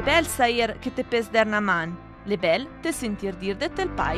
bel sair che te pes der na man, le bel te sentir dir de tel pai.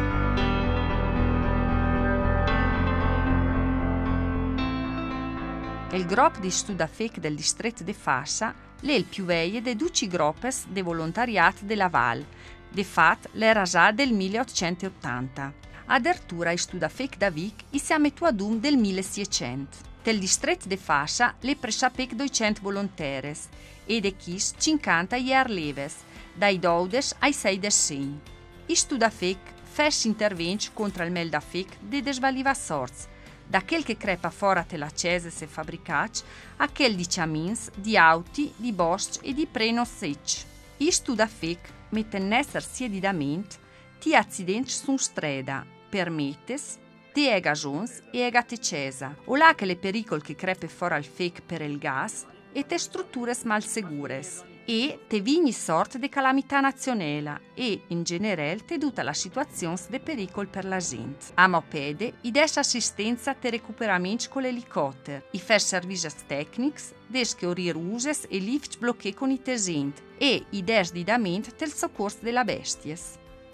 Il gruppo di Studafec del distretto de Fascia è il più vecchio dei 12 gruppi de volontariat della Val. De fat l'era già del 1880. Addirittura i Studafec da Vic siamo metuadum del 1600. Del distretto de Fascia le presapec 200 volontaires e de chis 50 ier leves, dai 12 ai 6 deceni. I Studafec fes interventi contro il meldafec de desvaliva sorts, da quel che crepa fora tela ceses e fabbricac a quel di ciamins, di auti, di bosc e di preno sec. I Studafec mette in essere siedidamente ti accidenti su strada, permettes, te ega gions e ega te cesa, o là che le pericoli che crepe fora al fec per il gas e te strutture mal segures. E te vigni sort de calamità nazionale e, in generale, te tutta la situazione de pericol per la gente. A mopede, i des assistenza te recuperamenti con l'elicotter, i fer services tecnics, des che orir uses e lift blocche con i tesint e i des di dament del soccorso della besties.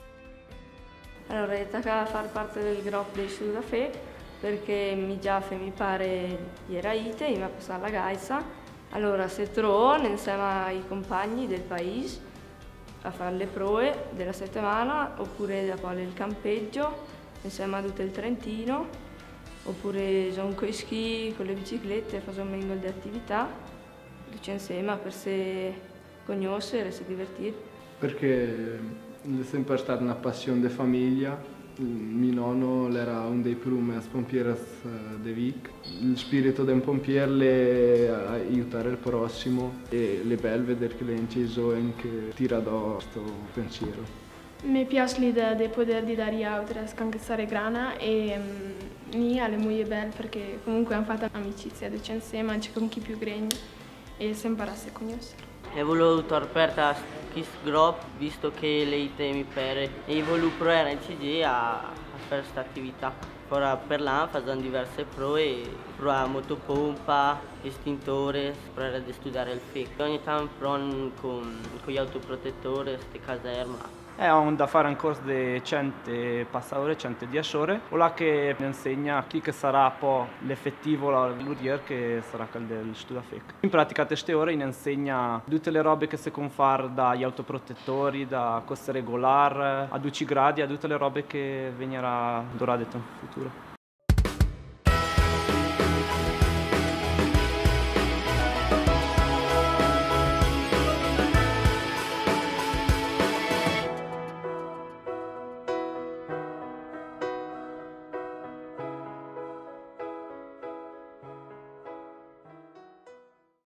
Allora, è toccato far parte del gruppo dei Studafec perché mi già mi pare era ite, mi ha passato la gaisa. Allora, si trovano insieme ai compagni del paese a fare le prove della settimana, oppure dopo il campeggio insieme a tutto il Trentino, oppure sono con i ski, con le biciclette, facciamo un minimo di attività, tutti insieme per se conoscere e si divertire. Perché è sempre stata una passione di famiglia. Mio nonno era uno dei primi pompieri di Vic. Il spirito del pompiere è aiutare il prossimo e le belle vedere che l'è inciso e che tira da questo pensiero. Mi piace l'idea di poter dare a altri a scansare grana e mia le moglie belle perché comunque hanno fatto amicizia insieme anche con chi più grande e si imparasse a conoscere. Ho voluto aperta questo gruppo visto che le temi per e ho voluto provare insieme a fare questa attività. Ora per l'anno facciamo diverse prove, provare motopompa, estintore, provare a studiare il FIC. Ogni tanto provo con gli autoprotettori, queste caserme. Ho da fare un corso di 100 passatori, 110 ore, o là che mi insegna chi che sarà poi l'effettivo l'urier che sarà quel del Studafec. In pratica queste ore mi insegna tutte le robe che si può fare dagli autoprotettori, da coste regolare, a 12 gradi, a tutte le robe che venirà durate in futuro.